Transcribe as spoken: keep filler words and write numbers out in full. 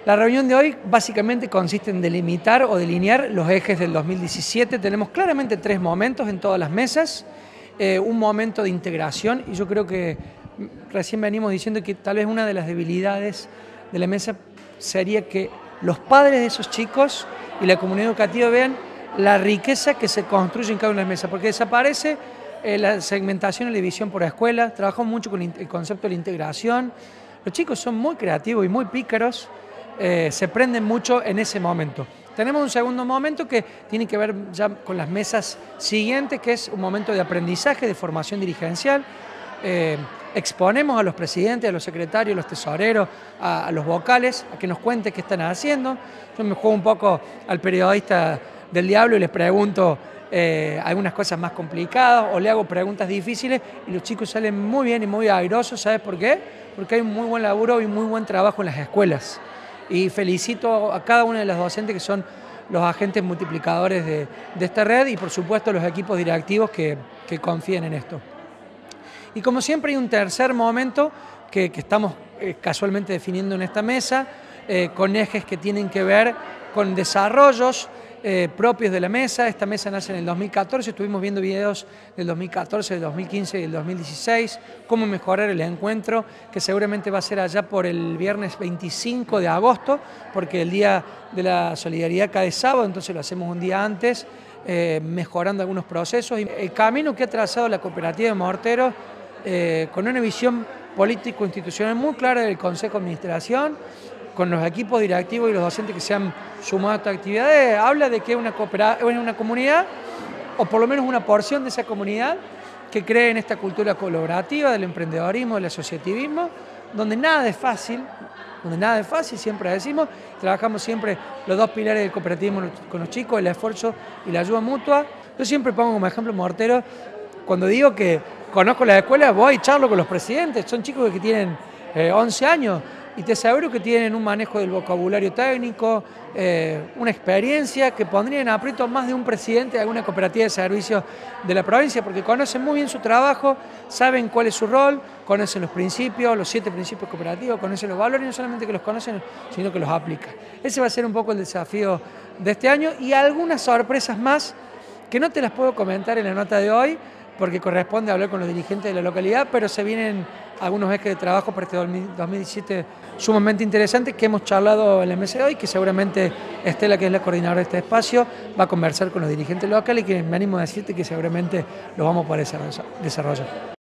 La reunión de hoy básicamente consiste en delimitar o delinear los ejes del dos mil diecisiete. Tenemos claramente tres momentos en todas las mesas. Eh, un momento de integración, y yo creo que recién venimos diciendo que tal vez una de las debilidades de la mesa sería que los padres de esos chicos y la comunidad educativa vean la riqueza que se construye en cada una de las mesas, porque desaparece eh, la segmentación y la división por escuela. Trabajamos mucho con el concepto de la integración. Los chicos son muy creativos y muy pícaros, eh, se prenden mucho en ese momento. Tenemos un segundo momento que tiene que ver ya con las mesas siguientes, que es un momento de aprendizaje, de formación dirigencial. Eh, exponemos a los presidentes, a los secretarios, a los tesoreros, a, a los vocales, a que nos cuenten qué están haciendo. Yo me juego un poco al periodista del diablo y les pregunto eh, algunas cosas más complicadas o le hago preguntas difíciles y los chicos salen muy bien y muy airosos. ¿Sabes por qué? Porque hay un muy buen laburo y muy buen trabajo en las escuelas. Y felicito a cada una de las docentes que son los agentes multiplicadores de, de esta red y por supuesto los equipos directivos que, que confíen en esto. Y como siempre hay un tercer momento que, que estamos eh, casualmente definiendo en esta mesa, eh, con ejes que tienen que ver con desarrollos eh, propios de la mesa. Esta mesa nace en el dos mil catorce, estuvimos viendo videos del dos mil catorce, del dos mil quince y del dos mil dieciséis, cómo mejorar el encuentro, que seguramente va a ser allá por el viernes veinticinco de agosto, porque el Día de la Solidaridad cae sábado, entonces lo hacemos un día antes, eh, mejorando algunos procesos. Y el camino que ha trazado la cooperativa de Morteros, eh, con una visión político-institucional muy clara del Consejo de Administración, con los equipos directivos y los docentes que se han sumado a estas actividades, habla de que es una, una comunidad, o por lo menos una porción de esa comunidad, que cree en esta cultura colaborativa del emprendedorismo, del asociativismo, donde nada es fácil, donde nada es fácil, siempre decimos, trabajamos siempre los dos pilares del cooperativismo con los chicos, el esfuerzo y la ayuda mutua. Yo siempre pongo como ejemplo Morteros, cuando digo que conozco las escuelas, voy y charlo con los presidentes, son chicos que tienen eh, once años, y te aseguro que tienen un manejo del vocabulario técnico, eh, una experiencia que pondría en aprieto más de un presidente de alguna cooperativa de servicios de la provincia, porque conocen muy bien su trabajo, saben cuál es su rol, conocen los principios, los siete principios cooperativos, conocen los valores, y no solamente que los conocen, sino que los aplican. Ese va a ser un poco el desafío de este año y algunas sorpresas más que no te las puedo comentar en la nota de hoy, porque corresponde hablar con los dirigentes de la localidad, pero se vienen algunos ejes de trabajo para este dos mil diecisiete sumamente interesantes que hemos charlado en la mesa de hoy, que seguramente Estela, que es la coordinadora de este espacio, va a conversar con los dirigentes locales y que me animo a decirte que seguramente los vamos a poder desarrollar.